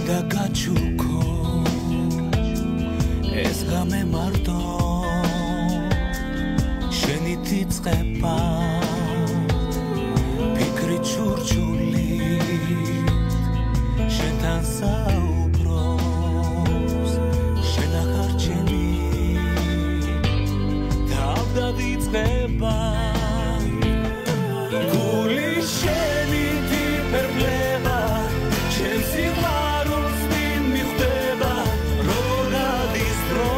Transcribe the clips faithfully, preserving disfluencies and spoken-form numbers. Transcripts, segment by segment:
მინდა გაჩუქო ეს გამემართო შენი თიწყება ფიქრი ჩურჩული შენთან საუბრობს შენ აღარ ჩემი თავდად იწყება გული შენი თიფერბლება ჩემ სიყვარულს ვინ მიხვდება როგორ გადის დრო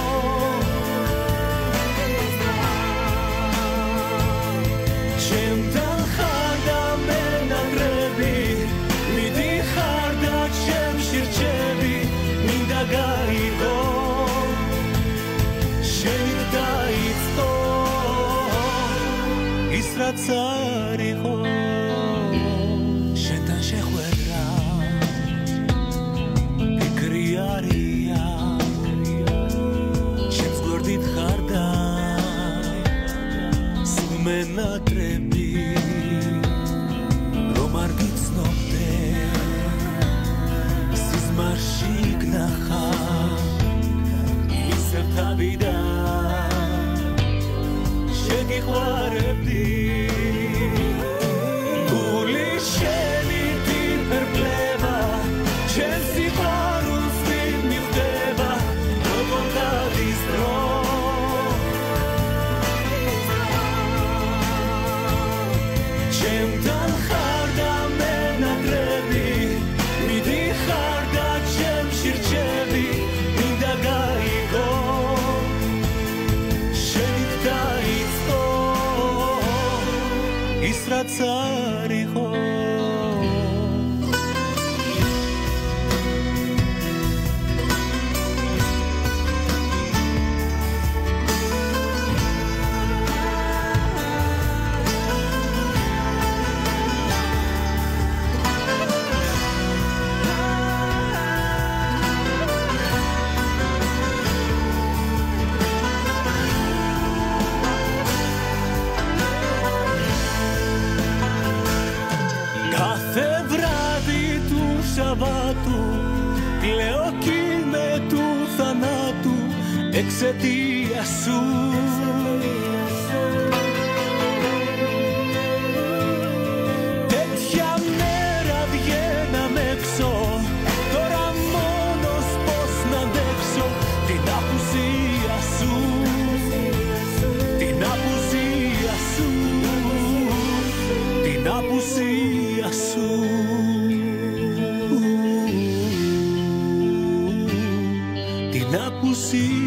ჩემთან ხარ და მენატრები მიდიხარ და ჩემში რჩები მინდა გაიგო შენი დაიწყო ის რაც არ იყო შენთან შეხვედრა ფიქრი არია ჩემს გვერდით ხარ და სულ მენატრები რომ არ გიცნობდე სიზმარში გნახა ისევ თავიდან შეგიყვარებდი გული შენი თიფერბლება ჩემ სიყვარულს ვინ მიხვდება როგორ გადის დრო ჩემთან ხარ და მენატრები მიდიხარ და ჩემში რჩები მინდა გაიგო შენით დაიწყო ის რაც არ იყო κάθε βράδυ του Σαββάτου κλαίω κι με του θανάτου εξαιτίας σου τέτοια μέρα βγαίναμε έξω τώρα μόνος πως να αντέξω την απουσία σου την απουσία σου την απουσία σου την απουσία